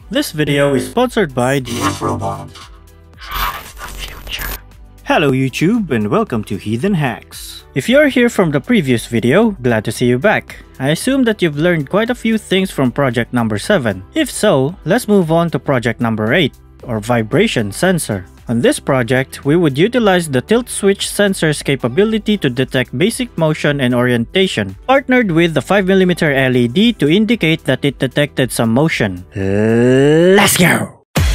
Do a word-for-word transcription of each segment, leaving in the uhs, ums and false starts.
This video is sponsored by D F Robot. Hello YouTube and welcome to Heathen Hacks. If you're here from the previous video, glad to see you back. I assume that you've learned quite a few things from project number seven. If so, let's move on to project number eight, or vibration sensor. On this project, we would utilize the tilt switch sensor's capability to detect basic motion and orientation, partnered with the five millimeter L E D to indicate that it detected some motion. Let's go!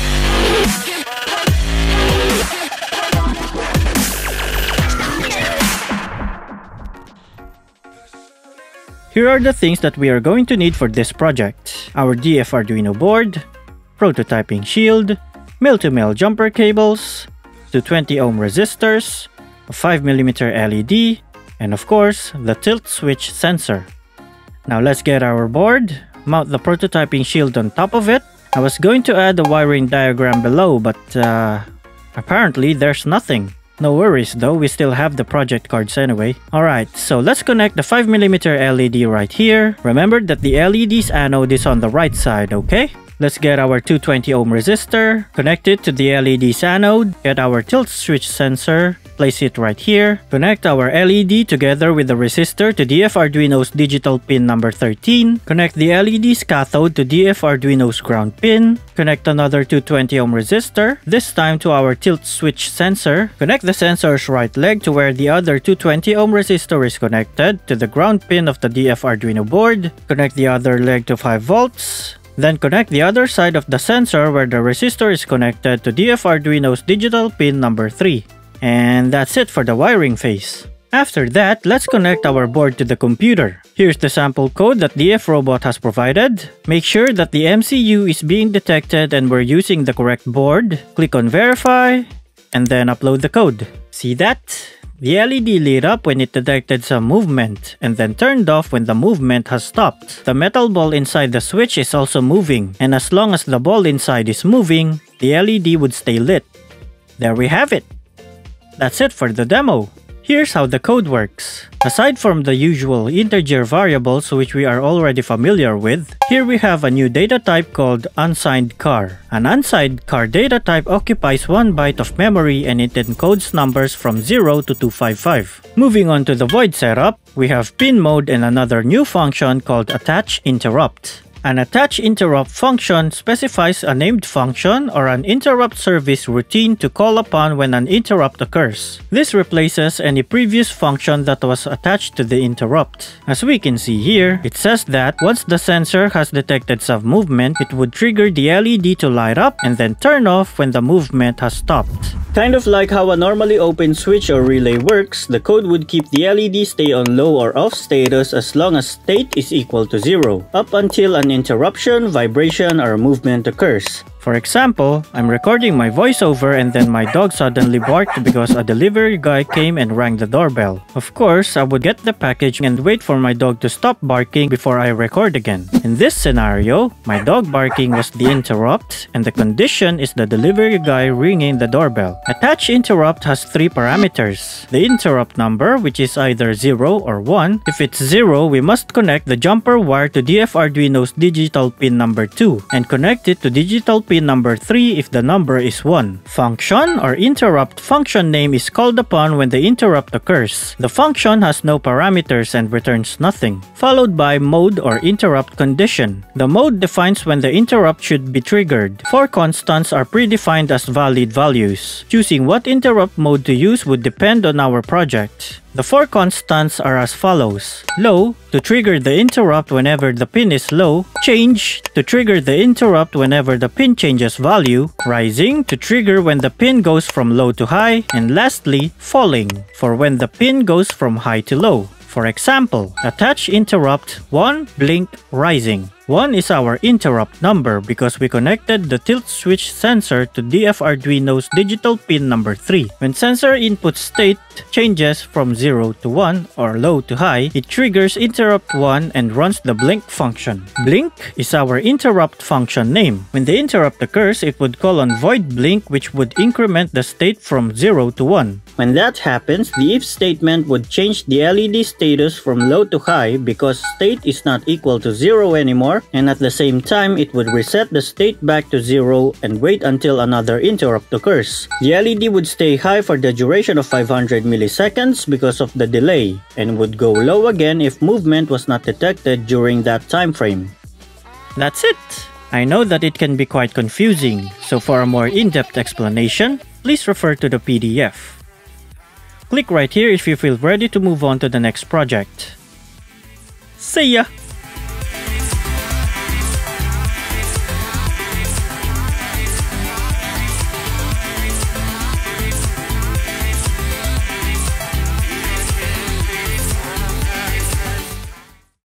Here are the things that we are going to need for this project: our D F Arduino board, prototyping shield, male-to-male jumper cables, two twenty ohm resistors, a five millimeter L E D, and of course, the tilt switch sensor. Now let's get our board, mount the prototyping shield on top of it. I was going to add a wiring diagram below, but uh, apparently there's nothing. No worries though, we still have the project cards anyway. Alright, so let's connect the five millimeter L E D right here. Remember that the L E D's anode is on the right side, okay? Let's get our two twenty ohm resistor, connect it to the L E D's anode, get our tilt switch sensor, place it right here, connect our L E D together with the resistor to D F Arduino's digital pin number thirteen, connect the L E D's cathode to D F Arduino's ground pin, connect another two twenty ohm resistor, this time to our tilt switch sensor, connect the sensor's right leg to where the other two twenty ohm resistor is connected to the ground pin of the D F Arduino board, connect the other leg to five volts, then connect the other side of the sensor where the resistor is connected to D F Arduino's digital pin number three. And that's it for the wiring phase. After that, let's connect our board to the computer. Here's the sample code that D F Robot has provided. Make sure that the M C U is being detected and we're using the correct board. Click on verify and then upload the code. See that? The L E D lit up when it detected some movement, and then turned off when the movement has stopped. The metal ball inside the switch is also moving, and as long as the ball inside is moving, the L E D would stay lit. There we have it! That's it for the demo. Here's how the code works. Aside from the usual integer variables which we are already familiar with, here we have a new data type called unsigned car. An unsigned car data type occupies one byte of memory and it encodes numbers from zero to two fifty-five. Moving on to the void setup, we have pin mode and another new function called attach interrupt. An attach interrupt function specifies a named function or an interrupt service routine to call upon when an interrupt occurs. This replaces any previous function that was attached to the interrupt. As we can see here, it says that once the sensor has detected some movement, it would trigger the L E D to light up and then turn off when the movement has stopped. Kind of like how a normally open switch or relay works, the code would keep the L E D stay on low or off status as long as state is equal to zero, up until an interruption, vibration, or movement occurs. For example, I'm recording my voiceover and then my dog suddenly barked because a delivery guy came and rang the doorbell. Of course, I would get the package and wait for my dog to stop barking before I record again. In this scenario, my dog barking was the interrupt and the condition is the delivery guy ringing the doorbell. Attach interrupt has three parameters. The interrupt number, which is either zero or one. If it's zero, we must connect the jumper wire to D F Arduino's digital pin number two and connect it to digital pin number three if the number is one. Function or interrupt function name is called upon when the interrupt occurs. The function has no parameters and returns nothing. Followed by mode or interrupt condition. The mode defines when the interrupt should be triggered. Four constants are predefined as valid values. Choosing what interrupt mode to use would depend on our project. The four constants are as follows: low, to trigger the interrupt whenever the pin is low; change, to trigger the interrupt whenever the pin changes value; rising, to trigger when the pin goes from low to high; and lastly, falling, for when the pin goes from high to low. For example, attach interrupt one blink rising. one is our interrupt number because we connected the tilt switch sensor to D F Arduino's digital pin number three. When sensor input state changes from zero to one or low to high, it triggers interrupt one and runs the blink function. Blink is our interrupt function name. When the interrupt occurs, it would call on void blink, which would increment the state from zero to one. When that happens, the if statement would change the L E D status from low to high because state is not equal to zero anymore. timer, and at the same time it would reset the state back to zero and wait until another interrupt occurs. The L E D would stay high for the duration of five hundred milliseconds because of the delay, and would go low again if movement was not detected during that time frame. That's it! I know that it can be quite confusing, so for a more in-depth explanation, please refer to the P D F. Click right here if you feel ready to move on to the next project. See ya!